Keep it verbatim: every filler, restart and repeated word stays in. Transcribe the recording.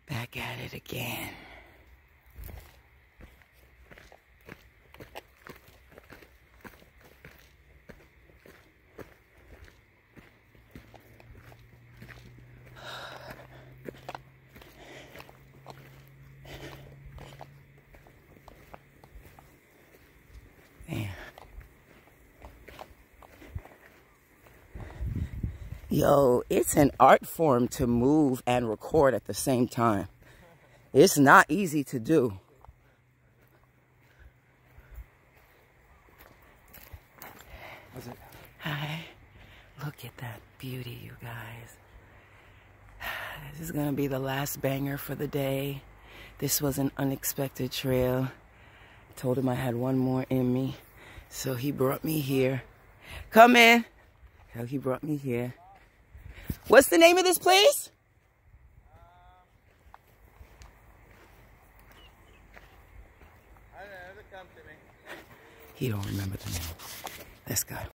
Back at it again. Man. Yo, it's an art form to move and record at the same time. It's not easy to do. Hi. Look at that beauty, you guys. This is gonna be the last banger for the day. This was an unexpected trail. I told him I had one more in me, so he brought me here. Come in. So he brought me here. What's the name of this place? Um, I don't know, come to me. He don't remember the name. Let's go.